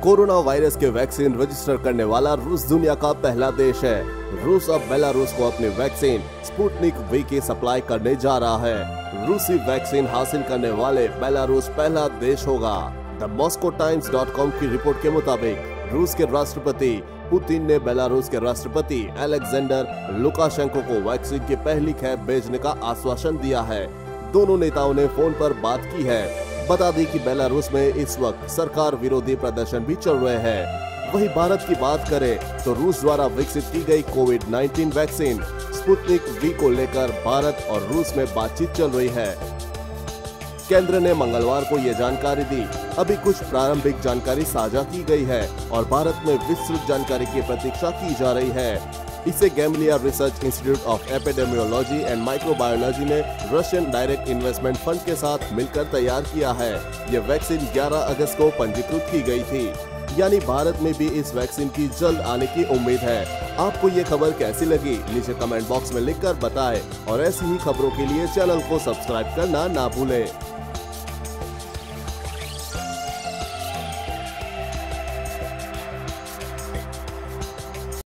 Corona virus के vaccine register करने वाला रूस दुनिया का पहला देश है। रूस अब बेलारूस को अपनी वैक्सीन स्पुतनिक वी की सप्लाई करने जा रहा है। रूसी वैक्सीन हासिल करने वाले बेलारूस पहला देश होगा। द moscowtimes.com की रिपोर्ट के मुताबिक रूस के राष्ट्रपति पुतिन ने बेलारूस के राष्ट्रपति अलेक्जेंडर लुकाशेंको को वैक्सीन की पहली खेप भेजने का आश्वासन दिया है। दोनों नेताओं ने फोन पर बात की है। बता दें कि बेलारूस में इस वक्त सरकार विरोधी प्रदर्शन भी चल रहे हैं। वहीं भारत की बात करें तो रूस द्वारा विकसित की गई कोविड-19 वैक्सीन स्पुतनिक वी को लेकर भारत और रूस में बातचीत चल रही है। केंद्र ने मंगलवार को ये जानकारी दी। अभी कुछ प्रारंभिक जानकारी साझा की गई है और भारत में विस्तृत जानकारी की प्रतीक्षा की जा रही है। इसे Gamaleya research institute of epidemiology and microbiology ने रशियन डायरेक्ट इन्वेस्टमेंट फंड के साथ मिलकर तैयार किया है। यह वैक्सीन 11 अगस्त को पंजीकृत की गई थी, यानी भारत में भी इस वैक्सीन की जल्द आने की उम्मीद है। आपको ये खबर कैसी लगी नीचे कमेंट बॉक्स में लिखकर बताएं और ऐसी ही खबरों के लिए चैनल को सब्सक्राइब करना ना भूलें।